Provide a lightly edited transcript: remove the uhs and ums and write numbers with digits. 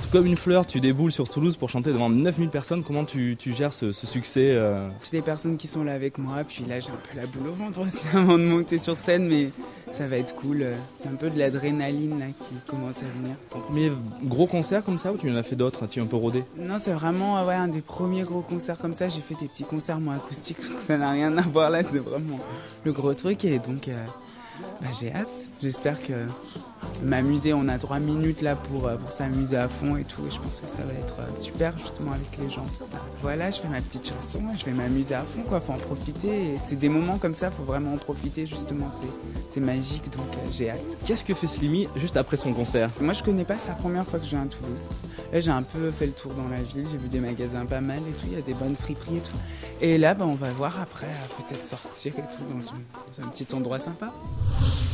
comme une fleur, tu déboules sur Toulouse pour chanter devant 9000 personnes. Comment tu gères ce succès J'ai des personnes qui sont là avec moi, puis là j'ai un peu la boule au ventre aussi avant de monter sur scène, mais ça va être cool. C'est un peu de l'adrénaline là qui commence à venir. Ton premier gros concert comme ça ou tu en as fait d'autres, tu es un peu rodé? Non, c'est vraiment un des premiers gros concerts comme ça. J'ai fait des petits concerts moi acoustiques, donc ça n'a rien à voir là, c'est vraiment le gros truc et donc j'ai hâte. J'espère que m'amuser, on a 3 minutes là pour s'amuser à fond et tout, et je pense que ça va être super justement avec les gens, tout ça. Voilà, je fais ma petite chanson, je vais m'amuser à fond quoi, faut en profiter, et c'est des moments comme ça, faut vraiment en profiter justement, c'est magique, donc j'ai hâte. Qu'est-ce que fait Slimy juste après son concert? Moi je connais pas, c'est la première fois que je viens à Toulouse. Là j'ai un peu fait le tour dans la ville, j'ai vu des magasins pas mal et tout, il y a des bonnes friperies et tout. Et là on va voir après, peut-être sortir et tout dans un petit endroit sympa.